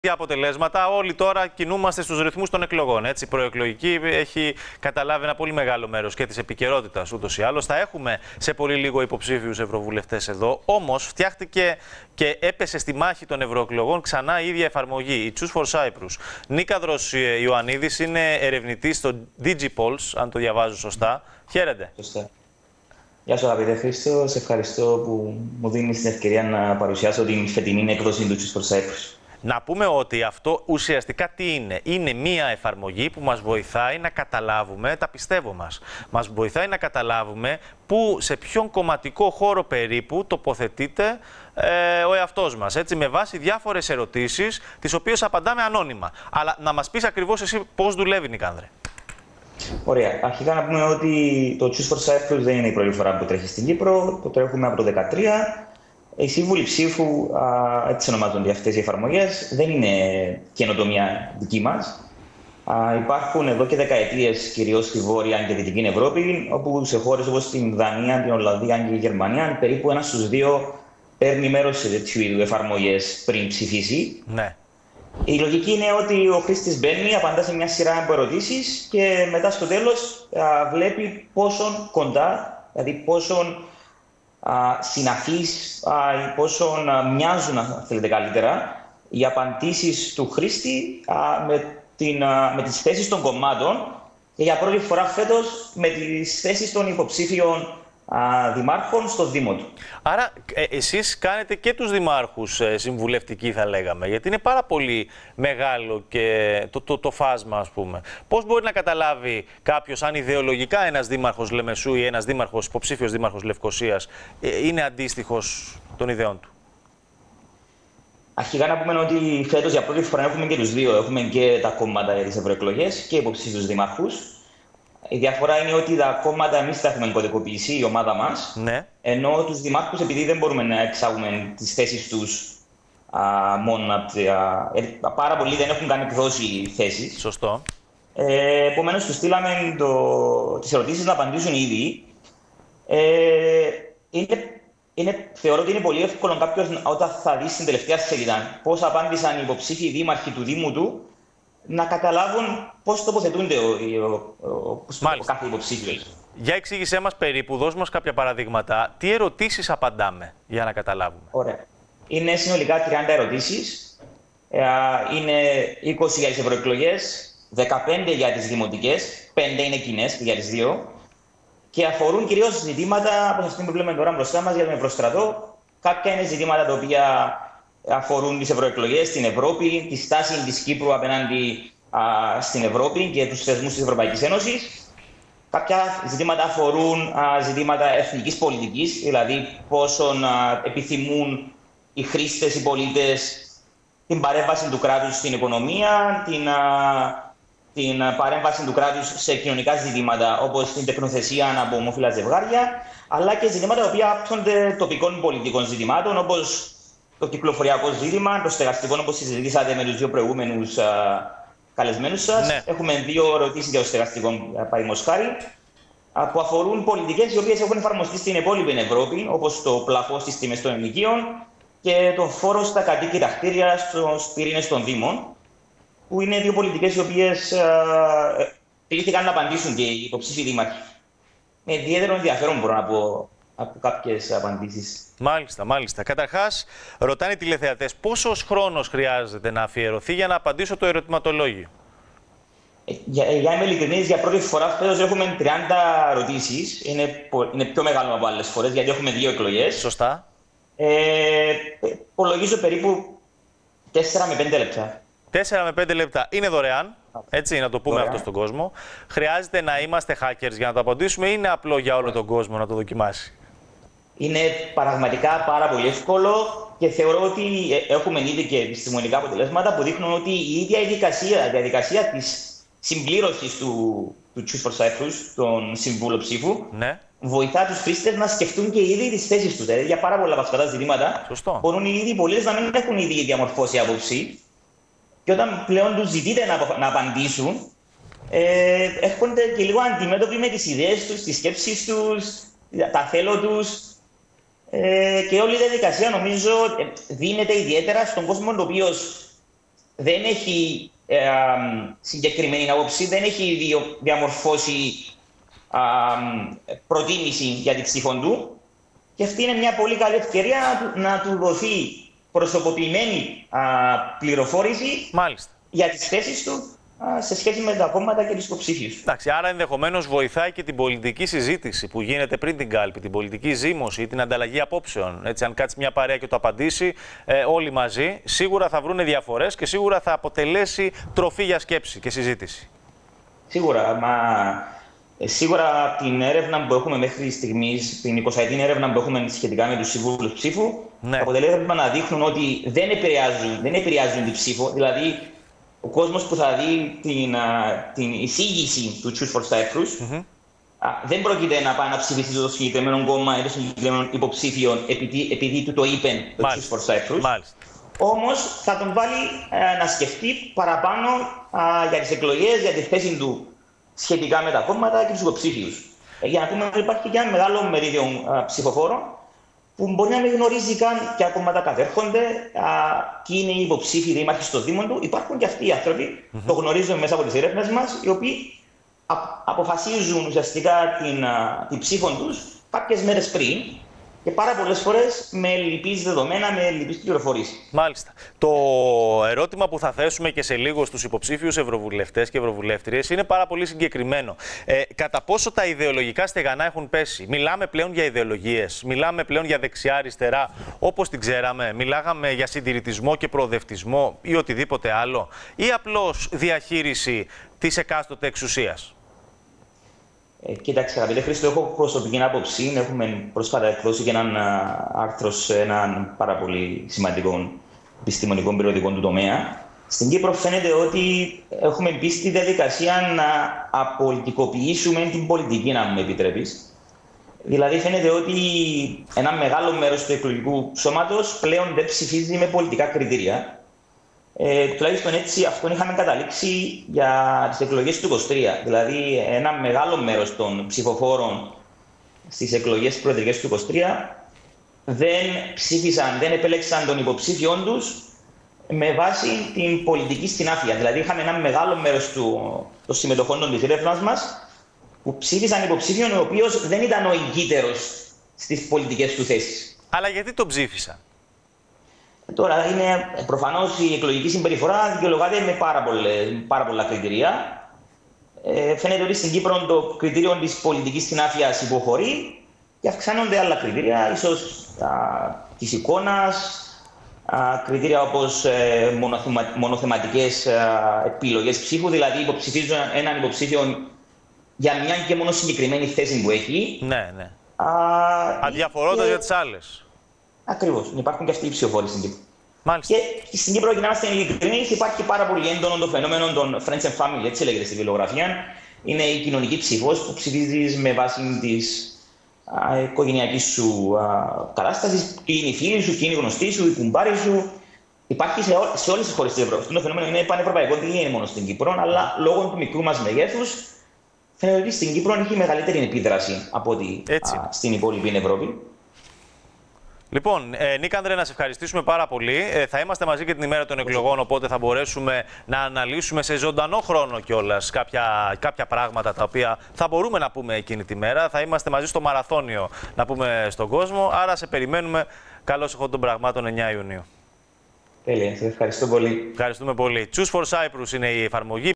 αποτελέσματα. Όλοι τώρα κινούμαστε στους ρυθμούς των εκλογών. Έτσι, η προεκλογική έχει καταλάβει ένα πολύ μεγάλο μέρος και της επικαιρότητας ούτως ή άλλως. Θα έχουμε σε πολύ λίγο υποψήφιους ευρωβουλευτές εδώ. Όμως φτιάχτηκε και έπεσε στη μάχη των ευρωεκλογών ξανά η ίδια εφαρμογή. Η Choose for Cyprus. Νίκαδρος Ιωαννίδης είναι ερευνητής στο DigiPolls, αν το διαβάζω σωστά. Χαίρετε. Σωστά. Γεια σου αγαπητέ Χρήστο, σε ευχαριστώ που μου δίνεις την ευκαιρία να παρουσιάσω την φετινή έκδοση του Choose for Cyprus. Να πούμε ότι αυτό ουσιαστικά τι είναι. Είναι μία εφαρμογή που μας βοηθάει να καταλάβουμε τα πιστεύω μας. Μας βοηθάει να καταλάβουμε σε ποιον κομματικό χώρο περίπου τοποθετείται ο εαυτός μας. Έτσι, με βάση διάφορες ερωτήσεις, τις οποίες απαντάμε ανώνυμα. Αλλά να μας πεις ακριβώς εσύ πώς δουλεύει, Νικάνδρε. Ωραία. Αρχικά να πούμε ότι το Choose for Cyprus δεν είναι η πρώτη φορά που τρέχει στην Κύπρο. Το τρέχουμε από το 2013. Οι σύμβουλοι ψήφου, έτσι ονομάζονται αυτές οι εφαρμογές, δεν είναι καινοτομία δική μας. Υπάρχουν εδώ και δεκαετίες, κυρίως στη Βόρεια και Δυτική Ευρώπη, όπου σε χώρες όπως την Δανία, την Ολλανδία και η Γερμανία, περίπου 1 στους 2 παίρνει μέρος σε τέτοιου είδους εφαρμογές πριν ψηφίσει. Ναι. Η λογική είναι ότι ο χρήστης μπαίνει, απαντά σε μια σειρά από ερωτήσεις και μετά στο τέλος βλέπει πόσον κοντά, δηλαδή πόσον συναφείς ή πόσον μοιάζουν, αν θέλετε καλύτερα, οι απαντήσεις του χρήστη με τις θέσεις των κομμάτων και για πρώτη φορά φέτος με τις θέσεις των υποψήφιων δημάρχων στο Δήμο του. Άρα εσείς κάνετε και τους δημάρχους συμβουλευτικοί, θα λέγαμε, γιατί είναι πάρα πολύ μεγάλο και το φάσμα, ας πούμε. Πώς μπορεί να καταλάβει κάποιος αν ιδεολογικά ένας δήμαρχος Λεμεσού ή ένας υποψήφιος δήμαρχος Λευκωσίας είναι αντίστοιχος των ιδεών του? Αρχικά να πούμε ότι φέτος για πρώτη φορά έχουμε και τους δύο. Έχουμε και τα κόμματα για τις ευρωεκλογές και υποψήφιους δημάρχους. Η διαφορά είναι ότι τα κόμματα εμείς τα έχουμε κωδικοποιήσει, η ομάδα μας. Ναι. Ενώ τους δημάρχους, επειδή δεν μπορούμε να εξάγουμε τις θέσεις τους μόνο. Πάρα πολλοί δεν έχουν καν εκδώσει θέσεις. Σωστό. Επομένως, τους στείλαμε τις ερωτήσεις να απαντήσουν ήδη. Θεωρώ ότι είναι πολύ εύκολο κάποιος όταν θα δει στην τελευταία σελίδα πώς απάντησαν οι υποψήφιοι δήμαρχοι του Δήμου του να καταλάβουν πώς τοποθετούνται ο κάθε υποψήφιος. Για εξήγησέ μας περίπου, δώσ' μας κάποια παραδείγματα. Τι ερωτήσεις απαντάμε για να καταλάβουμε? Ωραία. Είναι συνολικά 30 ερωτήσεις. Είναι 20 για τις ευρωεκλογές, 15 για τις δημοτικές, 5 είναι κοινές για τις δύο. Και αφορούν κυρίως ζητήματα, όπως αυτή που βλέπουμε τώρα μπροστά μας για τον Ευρωστρατό. Κάποια είναι ζητήματα τα οποία αφορούν τις ευρωεκλογές στην Ευρώπη, τη στάση της Κύπρου απέναντι στην Ευρώπη και τους θεσμούς της Ευρωπαϊκής Ένωσης. Κάποια ζητήματα αφορούν ζητήματα εθνικής πολιτικής, δηλαδή πόσον επιθυμούν οι χρήστες, οι πολίτες την παρέμβαση του κράτους στην οικονομία, την παρέμβαση του κράτους σε κοινωνικά ζητήματα όπως την τεκνοθεσία από ομόφυλα ζευγάρια, αλλά και ζητήματα τα οποία άπτονται τοπικών πολιτικών ζητημάτων όπως το κυκλοφοριακό ζήτημα, το στεγαστικό, όπως συζητήσατε με τους δύο προηγούμενους καλεσμένους σας. Ναι. Έχουμε 2 ερωτήσεις για το στεγαστικό, παραδείγματος χάρη, που αφορούν πολιτικές οι οποίες έχουν εφαρμοστεί στην υπόλοιπη Ευρώπη, όπως το πλαφό στις τιμές των ενοικίων και το φόρο στα κατοίκητα κτίρια στους πυρήνες των Δήμων, που είναι 2 πολιτικές οι οποίες κλήθηκαν να απαντήσουν και οι υποψήφιοι δήμαρχοι. Με ιδιαίτερο ενδιαφέρον μπορώ να πω από κάποιες απαντήσεις. Μάλιστα. Καταρχάς, ρωτάνε οι τηλεθεατές πόσος χρόνος χρειάζεται να αφιερωθεί για να απαντήσω το ερωτηματολόγιο. Για είμαι ειλικρινής, για πρώτη φορά φέτος έχουμε 30 ερωτήσεις. Είναι πιο μεγάλο από άλλες φορές, γιατί έχουμε 2 εκλογές. Σωστά. Υπολογίζω περίπου 4 με 5 λεπτά. 4 με 5 λεπτά. Είναι δωρεάν, έτσι, να το πούμε αυτό στον κόσμο. Χρειάζεται να είμαστε hackers για να το απαντήσουμε ή είναι απλό για όλο τον κόσμο να το δοκιμάσει? Είναι πραγματικά πάρα πολύ εύκολο και θεωρώ ότι έχουμε ήδη και επιστημονικά αποτελέσματα που δείχνουν ότι η ίδια η διαδικασία της συμπλήρωσης του Choose for Cyprus, των συμβούλων ψήφου, ναι, βοηθά τους χρήστες να σκεφτούν και ήδη τις θέσεις τους. Δηλαδή, για πάρα πολλά από αυτά τα ζητήματα μπορούν ήδη οι πολίτες να μην έχουν ήδη διαμορφώσει άποψη. Και όταν πλέον τους ζητείτε να απαντήσουν, έρχονται και λίγο αντιμέτωποι με τις ιδέες τους, τις σκέψεις τους, τα θέλω τους. Και όλη η διαδικασία νομίζω δίνεται ιδιαίτερα στον κόσμο ο οποίος δεν έχει συγκεκριμένη άποψη, δεν έχει διαμορφώσει προτίμηση για την ψήφο του. Και αυτή είναι μια πολύ καλή ευκαιρία να του δοθεί προσωποποιημένη πληροφόρηση για τις θέσεις του σε σχέση με τα κόμματα και τους υποψήφιους. Εντάξει, άρα ενδεχομένως βοηθάει και την πολιτική συζήτηση που γίνεται πριν την κάλπη, την πολιτική ζήμωση ή την ανταλλαγή απόψεων. Έτσι, αν κάτσει μια παρέα και το απαντήσει όλοι μαζί, σίγουρα θα βρουν διαφορές και σίγουρα θα αποτελέσει τροφή για σκέψη και συζήτηση. Σίγουρα, σίγουρα την έρευνα που έχουμε μέχρι στιγμής, την 20η έρευνα που έχουμε σχετικά με τους συμβούλους ψήφου, τα αποτελέσματα να δείχνουν ότι δεν επηρεάζουν την ψήφο. Δηλαδή, ο κόσμος που θα δει την εισήγηση του Choose for Cyprus δεν πρόκειται να πάει να ψηφίσει το συγκεκριμένο κόμμα ή το συγκεκριμένο υποψήφιο επειδή του το είπε το Choose for Cyprus. Όμως θα τον βάλει να σκεφτεί παραπάνω για τις εκλογές, για τη θέση του σχετικά με τα κόμματα και τους υποψήφιους. Για να πούμε ότι υπάρχει και ένα μεγάλο μερίδιο ψηφοφόρων που μπορεί να μην γνωρίζει καν ποια κόμματα κατέρχονται, ποιοι είναι οι υποψήφοι δήμαρχοι στο Δήμο του. Υπάρχουν και αυτοί οι άνθρωποι, το γνωρίζουμε μέσα από τις έρευνες μας, οι οποίοι αποφασίζουν ουσιαστικά την ψήφο τους κάποιες μέρες πριν και πάρα πολλές φορές με λυπείς δεδομένα, με λυπείς πληροφορίες. Μάλιστα. Το ερώτημα που θα θέσουμε και σε λίγο στους υποψήφιους ευρωβουλευτές και ευρωβουλεύτριες είναι πάρα πολύ συγκεκριμένο. Κατά πόσο τα ιδεολογικά στεγανά έχουν πέσει? Μιλάμε πλέον για ιδεολογίες, μιλάμε πλέον για δεξιά-αριστερά όπως την ξέραμε, μιλάγαμε για συντηρητισμό και προοδευτισμό ή οτιδήποτε άλλο, ή απλώς διαχείριση της εκάστοτε εξουσίας? Κοίταξε, αγαπητέ Χρήστο, έχω προσωπική άποψη. Έχουμε πρόσφατα εκδώσει και έναν άρθρο σε έναν πάρα πολύ σημαντικό επιστημονικό περιοδικό του τομέα. Στην Κύπρο φαίνεται ότι έχουμε μπει στη διαδικασία να απολυτικοποιήσουμε την πολιτική, αν μου επιτρέπεις. Δηλαδή, φαίνεται ότι ένα μεγάλο μέρος του εκλογικού σώματος πλέον δεν ψηφίζει με πολιτικά κριτήρια. Τουλάχιστον έτσι αυτόν είχαμε καταλήξει για τις εκλογές του 2023. Δηλαδή ένα μεγάλο μέρος των ψηφοφόρων στις εκλογές προεδρικές του 2023 δεν ψήφισαν, δεν επέλεξαν τον υποψήφιό τους με βάση την πολιτική συνάφεια. Δηλαδή είχαμε ένα μεγάλο μέρος των συμμετοχών της έρευνας μας που ψήφισαν υποψήφιον ο οποίος δεν ήταν ο ηγύτερος στις πολιτικές του θέσεις. Αλλά γιατί τον ψήφισαν? Τώρα, προφανώς η εκλογική συμπεριφορά δικαιολογάται με πάρα πολλά κριτήρια. Φαίνεται ότι στην Κύπρο το κριτήριο της πολιτικής συνάφειας υποχωρεί και αυξάνονται άλλα κριτήρια, ίσως της εικόνας, κριτήρια όπως μονοθεματικές επιλογές ψήφου, δηλαδή υποψηφίζουν έναν υποψήφιο για μια και μόνο συγκεκριμένη θέση που έχει. Ναι. Αδιαφορώντας για τις άλλες. Ακριβώς. Υπάρχουν και αυτοί οι ψηφοφόροι στην Κύπρο. Μάλιστα. Και στην Κύπρο, για να είμαστε ειλικρινείς, υπάρχει πάρα πολύ έντονο το φαινόμενο των friends and family, έτσι λέγεται στη βιβλιογραφία. Είναι η κοινωνική ψηφός που ψηφίζεις με βάση της οικογενειακής σου κατάστασης, ποιοι είναι οι φίλοι σου, ποιοι είναι οι γνωστοί σου, οι κουμπάροι σου. Υπάρχει σε όλες τις χώρες της Ευρώπης. Αυτό το φαινόμενο είναι πανευρωπαϊκό, δεν είναι μόνο στην Κύπρο, αλλά λόγω του μικρού μας μεγέθους φαίνεται ότι στην Κύπρο έχει μεγαλύτερη επίδραση από ότι στην υπόλοιπη Ευρώπη. Λοιπόν, Νίκανδρε, να σε ευχαριστήσουμε πάρα πολύ. Θα είμαστε μαζί και την ημέρα των εκλογών, οπότε θα μπορέσουμε να αναλύσουμε σε ζωντανό χρόνο κιόλας κάποια πράγματα τα οποία θα μπορούμε να πούμε εκείνη τη μέρα. Θα είμαστε μαζί στο μαραθώνιο να πούμε στον κόσμο, άρα σε περιμένουμε καλώς εχόντων των πραγμάτων 9 Ιουνίου. Τέλεια, σας ευχαριστώ πολύ. Ευχαριστούμε πολύ. Choose for Cyprus είναι η εφαρμογή.